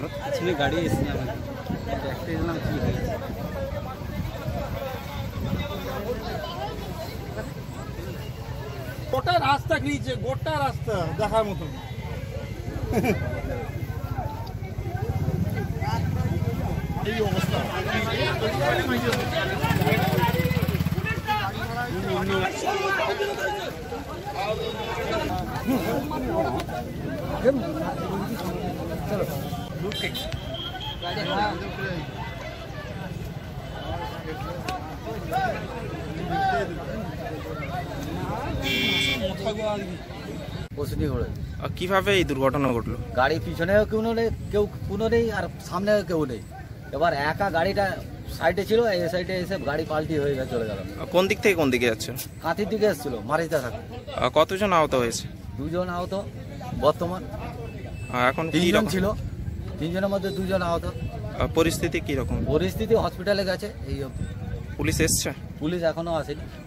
পিছনে গাড়ি এসেছে আমাকে দেখতে গেলাম কি হয়েছে। গোটা রাস্তা গিয়েছে, গোটা রাস্তা দেখার মতন। এই অবস্থা কিভাবে এই দুর্ঘটনা ঘটলো? গাড়ি পিছনেও কেউ কোনো নেই আর সামনেও কেউ নেই। এবার একা গাড়িটা সাইডে ছিল, এই সাইডে এসে গাড়ি পাল্টি হয়ে চলে গেল। কোন দিক থেকে কোন দিকে যাচ্ছে? কাঁথির দিকে এসেছিল, মারিতে থাকে। কতজন আহত হয়েছে? 2 জন আহত বর্তমান। এখন 3 জন ছিল, 3 জনের মধ্যে 2 জন আহত। পরিস্থিতি কি রকম? পরিস্থিতি হসপিটালে গেছে। এই পুলিশ এসছে? পুলিশ এখনো আসেনি।